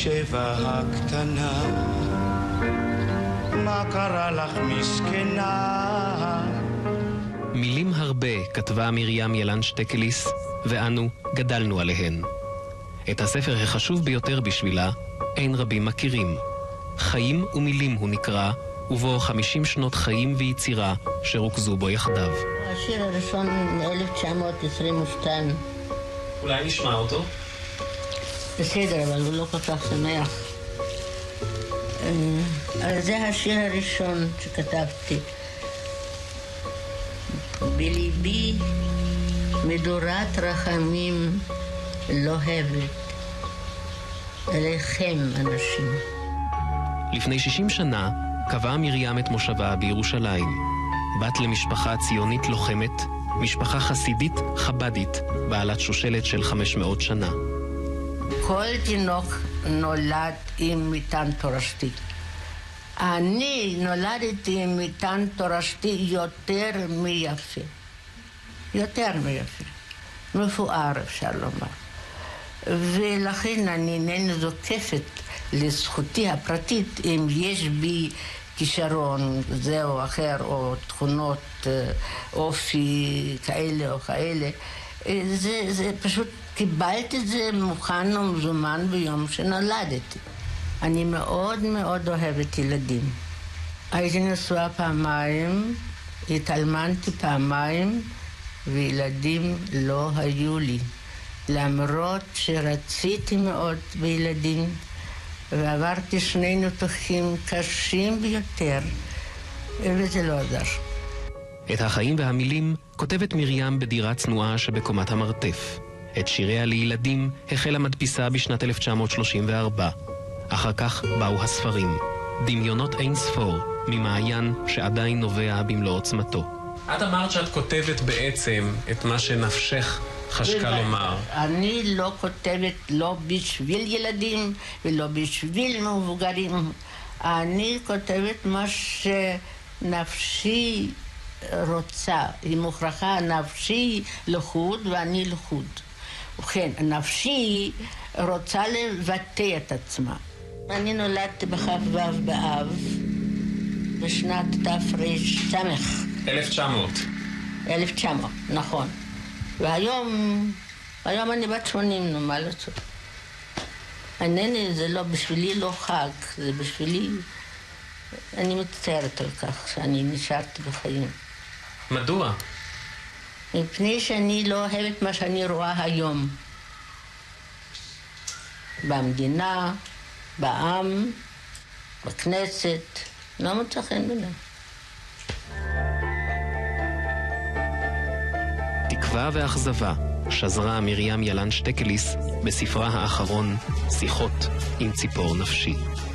שבע הקטנה, מה קרה לך מסכנה? מילים הרבה כתבה מרים ילן שטקליס, ואנו גדלנו עליהן. את הספר החשוב ביותר בשבילה אין רבים מכירים. חיים ומילים הוא נקרא, ובו 50 שנות חיים ויצירה שרוכזו בו יחדיו. השיר הראשון מ-1922. אולי נשמע אותו? בסדר, אבל הוא לא כל כך שמח. זה השיר הראשון שכתבתי. בליבי מדורת רחמים לוהבת אליכם אנשים. לפני 60 שנה קבעה מרים את מושבה בירושלים. בת למשפחה ציונית לוחמת, משפחה חסידית חבדית, בעלת שושלת של 500 שנה. כל תינוק נולד עם מטען תורשתי. אני נולדתי עם מטען תורשתי יותר מיפה. יותר מיפה. מפואר אפשר לומר. ולכן אני אינני זוקפת לזכותי הפרטית אם יש בי כישרון זה או אחר או תכונות אופי כאלה או כאלה. זה פשוט קיבלתי את זה מוכן ומזומן ביום שנולדתי. אני מאוד מאוד אוהבת ילדים. הייתי נשואה פעמיים, התאלמנתי פעמיים, וילדים לא היו לי. למרות שרציתי מאוד בילדים, ועברתי 2 ניתוחים קשים ביותר, וזה לא עזר. את החיים והמילים כותבת מרים בדירה צנועה שבקומת המרתף. את שיריה לילדים החלה מדפיסה בשנת 1934. אחר כך באו הספרים. דמיונות אין ספור, ממעיין שעדיין נובע במלוא עוצמתו. את אמרת שאת כותבת בעצם את מה שנפשך חשקה לומר. אני לא כותבת לא בשביל ילדים ולא בשביל מבוגרים. אני כותבת מה שנפשי רוצה. היא מוכרחה, נפשי לחוד ואני לחוד. ובכן, נפשי רוצה לבטא את עצמה. אני נולדתי בכ"ו באב בשנת תר"ס. 1900, נכון. והיום אני בת 80, מה לעשות? זה לא בשבילי לא חג, זה בשבילי, אני מצטערת על כך שאני נשארתי בחיים. מדוע? מפני שאני לא אוהבת מה שאני רואה היום. במדינה, בעם, בכנסת, לא מוצא חן בעיניי. תקווה ואכזבה שזרה מרים ילן שטקליס בספרה האחרון, שיחות עם ציפור נפשי.